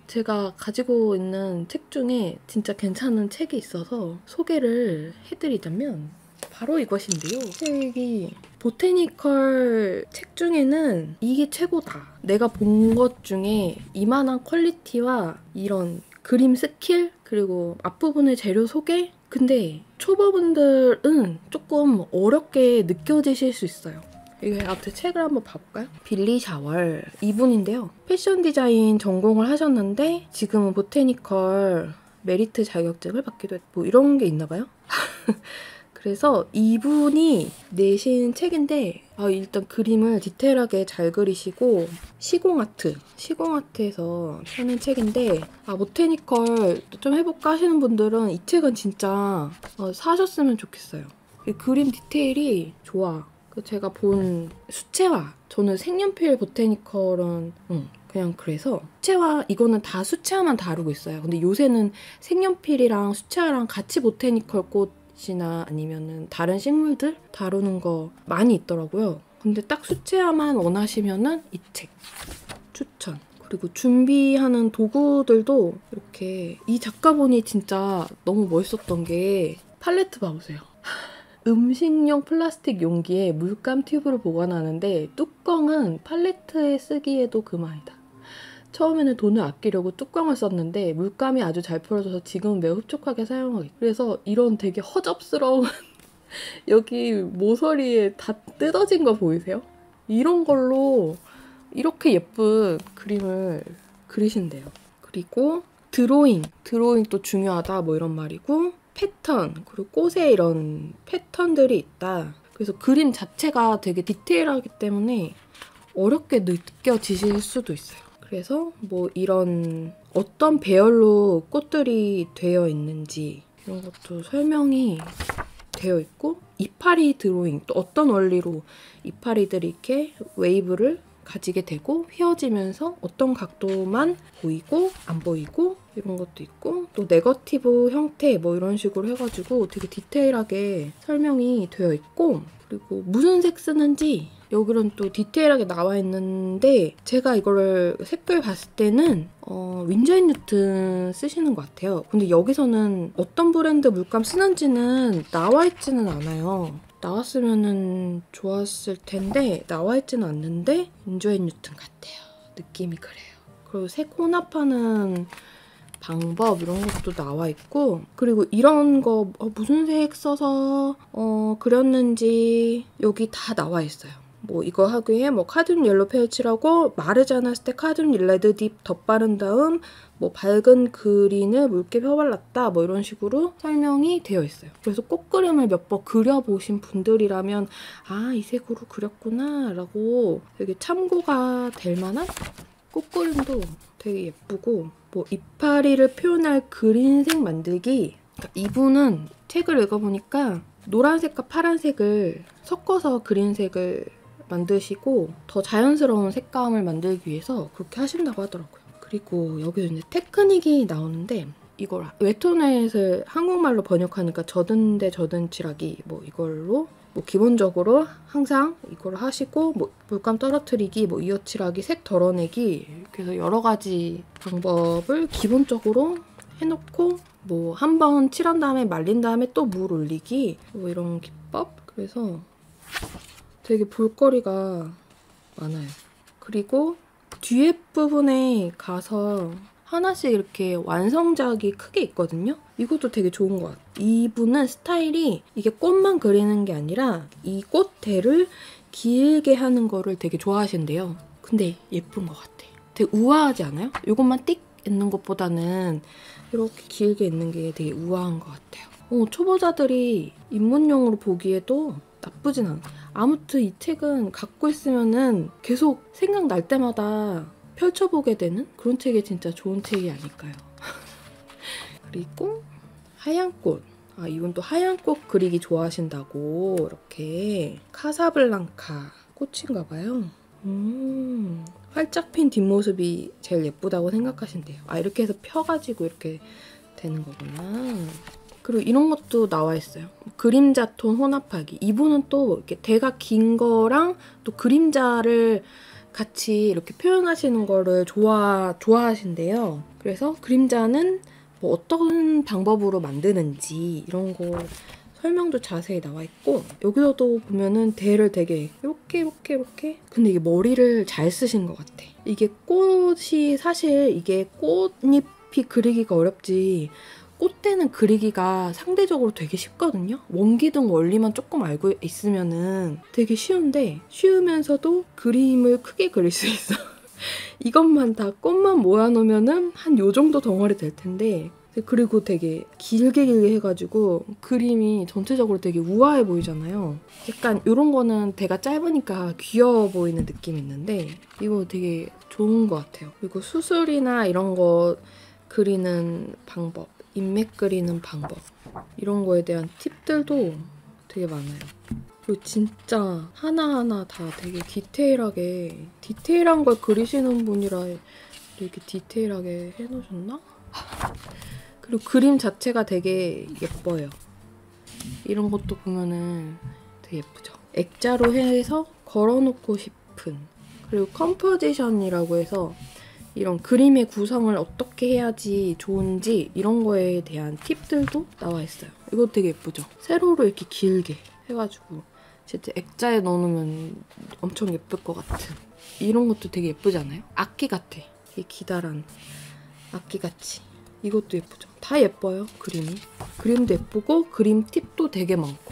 제가 가지고 있는 책 중에 진짜 괜찮은 책이 있어서 소개를 해드리자면 바로 이것인데요. 책이 보테니컬 책 중에는 이게 최고다. 내가 본 것 중에 이만한 퀄리티와 이런 그림 스킬 그리고 앞부분의 재료 소개? 근데 초보분들은 조금 어렵게 느껴지실 수 있어요. 이게 앞에 책을 한번 봐볼까요? 빌리 샤월 이분인데요. 패션 디자인 전공을 하셨는데 지금은 보테니컬 메리트 자격증을 받기도 했고 뭐 이런 게 있나 봐요. 그래서 이분이 내신 책인데 일단 그림을 디테일하게 잘 그리시고 시공아트에서 하는 책인데 보테니컬 좀 해볼까 하시는 분들은 이 책은 진짜 사셨으면 좋겠어요. 그림 디테일이 좋아. 제가 본 수채화, 저는 색연필 보테니컬은 그냥 그래서 수채화 이거는 다 수채화만 다루고 있어요. 근데 요새는 색연필이랑 수채화랑 같이 보테니컬 꽃이나 아니면은 다른 식물들 다루는 거 많이 있더라고요. 근데 딱 수채화만 원하시면은 이 책 추천. 그리고 준비하는 도구들도 이렇게 이 작가분이 진짜 너무 멋있었던 게 팔레트 봐보세요. 음식용 플라스틱 용기에 물감 튜브를 보관하는데 뚜껑은 팔레트에 쓰기에도 그만이다. 처음에는 돈을 아끼려고 뚜껑을 썼는데 물감이 아주 잘 풀어져서 지금은 매우 흡족하게 사용하기. 그래서 이런 되게 허접스러운 여기 모서리에 다 뜯어진 거 보이세요? 이런 걸로 이렇게 예쁜 그림을 그리신대요. 그리고 드로잉도 중요하다 뭐 이런 말이고 패턴, 그리고 꽃에 이런 패턴들이 있다. 그래서 그림 자체가 되게 디테일하기 때문에 어렵게 느껴지실 수도 있어요. 그래서 뭐 이런 어떤 배열로 꽃들이 되어 있는지 이런 것도 설명이 되어 있고 이파리 드로잉, 또 어떤 원리로 이파리들이 이렇게 웨이브를 가지게 되고 휘어지면서 어떤 각도만 보이고 안 보이고 이런 것도 있고 또 네거티브 형태 뭐 이런 식으로 해가지고 되게 디테일하게 설명이 되어 있고 그리고 무슨 색 쓰는지 여기는 또 디테일하게 나와 있는데 제가 이거를 색깔 봤을 때는 윈저 앤 뉴튼 쓰시는 것 같아요. 근데 여기서는 어떤 브랜드 물감 쓰는지는 나와 있지는 않아요. 나왔으면 좋았을 텐데 나와 있지는 않는데 윈저 앤 뉴튼 같아요. 느낌이 그래요. 그리고 색 혼합하는 방법 이런 것도 나와 있고 그리고 이런 거 무슨 색 써서 그렸는지 여기 다 나와 있어요. 뭐 이거 하기에 뭐 카드뮴 옐로 페일칠하고 마르지 않았을 때 카드뮴 레드 딥 덧바른 다음 뭐 밝은 그린을 묽게 펴발랐다 뭐 이런 식으로 설명이 되어 있어요. 그래서 꽃그림을 몇 번 그려보신 분들이라면 이 색으로 그렸구나 라고 되게 참고가 될 만한 꽃그림도 되게 예쁘고 뭐 이파리를 표현할 그린색 만들기. 그러니까 이분은 책을 읽어보니까 노란색과 파란색을 섞어서 그린색을 만드시고 더 자연스러운 색감을 만들기 위해서 그렇게 하신다고 하더라고요. 그리고 여기서 이제 테크닉이 나오는데 이걸 웹툰넷을 한국말로 번역하니까 젖은 데 젖은 칠하기 뭐 이걸로 뭐 기본적으로 항상 이걸 하시고 뭐 물감 떨어뜨리기, 뭐 이어칠하기, 색 덜어내기 이렇게 해서 여러 가지 방법을 기본적으로 해놓고 뭐 한 번 칠한 다음에 말린 다음에 또 물 올리기 뭐 이런 기법. 그래서 되게 볼거리가 많아요. 그리고 뒤에 부분에 가서 하나씩 이렇게 완성작이 크게 있거든요. 이것도 되게 좋은 것 같아요. 이분은 스타일이 이게 꽃만 그리는 게 아니라 이 꽃대를 길게 하는 거를 되게 좋아하신대요. 근데 예쁜 것 같아. 되게 우아하지 않아요? 이것만 띡 있는 것보다는 이렇게 길게 있는 게 되게 우아한 것 같아요. 초보자들이 입문용으로 보기에도 나쁘진 않아. 아무튼 이 책은 갖고 있으면은 계속 생각날 때마다 펼쳐보게 되는 그런 책이 진짜 좋은 책이 아닐까요? 그리고 하얀 꽃. 이분 또 하얀 꽃 그리기 좋아하신다고 이렇게 카사블랑카 꽃인가 봐요. 활짝 핀 뒷모습이 제일 예쁘다고 생각하신대요. 이렇게 해서 펴가지고 이렇게 되는 거구나. 그리고 이런 것도 나와 있어요. 그림자 톤 혼합하기. 이분은 또 이렇게 대가 긴 거랑 또 그림자를 같이 이렇게 표현하시는 거를 좋아하신대요. 그래서 그림자는 뭐 어떤 방법으로 만드는지 이런 거 설명도 자세히 나와 있고, 여기서도 보면은 대를 되게 이렇게 근데 이게 머리를 잘 쓰신 것 같아. 이게 꽃이 사실 이게 꽃잎이 그리기가 어렵지 꽃대는 그리기가 상대적으로 되게 쉽거든요. 원기둥 원리만 조금 알고 있으면은 되게 쉬운데, 쉬우면서도 그림을 크게 그릴 수 있어. 이것만 다 꽃만 모아놓으면은 한 요 정도 덩어리 될 텐데, 그리고 되게 길게 해가지고 그림이 전체적으로 되게 우아해 보이잖아요. 약간 이런 거는 대가 짧으니까 귀여워 보이는 느낌이 있는데, 이거 되게 좋은 것 같아요. 그리고 수술이나 이런 거 그리는 방법, 인맥 그리는 방법, 이런 거에 대한 팁들도 되게 많아요. 그리고 진짜 하나하나 다 되게 디테일한 걸 그리시는 분이라 이렇게 디테일하게 해놓으셨나? 그리고 그림 자체가 되게 예뻐요. 이런 것도 보면은 되게 예쁘죠. 액자로 해서 걸어놓고 싶은, 그리고 컴포지션이라고 해서 이런 그림의 구성을 어떻게 해야지 좋은지 이런 거에 대한 팁들도 나와 있어요. 이거 되게 예쁘죠? 세로로 이렇게 길게 해가지고 진짜 액자에 넣어놓으면 엄청 예쁠 것 같은, 이런 것도 되게 예쁘지 않아요? 악기 같아. 되게 기다란 악기같이. 이것도 예쁘죠? 다 예뻐요, 그림이. 그림도 예쁘고 그림 팁도 되게 많고.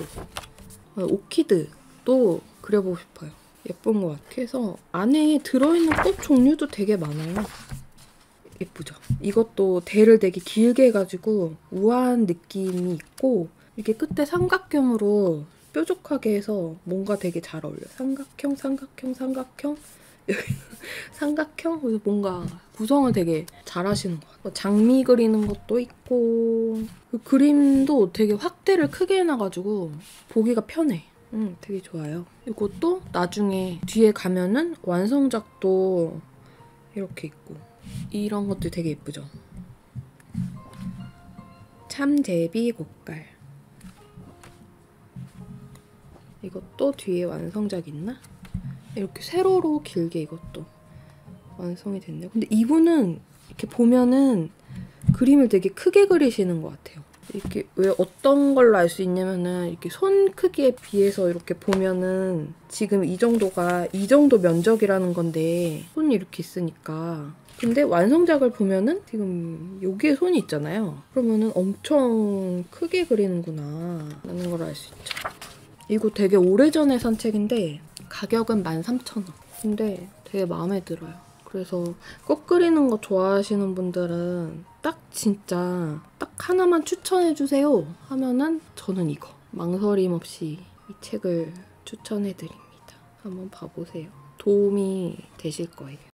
오키드도 그려보고 싶어요. 예쁜 것 같아요. 그래서 안에 들어있는 꽃 종류도 되게 많아요. 예쁘죠? 이것도 대를 되게 길게 해가지고 우아한 느낌이 있고, 이렇게 끝에 삼각형으로 뾰족하게 해서 뭔가 되게 잘 어울려요. 삼각형. 여기 삼각형? 그래서 뭔가 구성을 되게 잘 하시는 것 같아요. 장미 그리는 것도 있고, 그 그림도 되게 확대를 크게 해놔가지고 보기가 편해. 되게 좋아요. 이것도 나중에 뒤에 가면은 완성작도 이렇게 있고, 이런 것도 되게 예쁘죠? 참제비 곡갈. 이것도 뒤에 완성작 있나? 이렇게 세로로 길게 이것도 완성이 됐네요. 근데 이분은 이렇게 보면은 그림을 되게 크게 그리시는 것 같아요. 이렇게 왜 어떤 걸로 알 수 있냐면은 이렇게 손 크기에 비해서 이렇게 보면은 지금 이 정도 면적이라는 건데 손이 이렇게 있으니까. 근데 완성작을 보면은 지금 여기에 손이 있잖아요. 그러면은 엄청 크게 그리는구나 라는 걸 알 수 있죠. 이거 되게 오래전에 산 책인데 가격은 13,000원. 근데 되게 마음에 들어요. 그래서 꽃 그리는 거 좋아하시는 분들은 진짜 딱 하나만 추천해주세요 하면은 저는 이거. 망설임 없이 이 책을 추천해드립니다. 한번 봐보세요. 도움이 되실 거예요.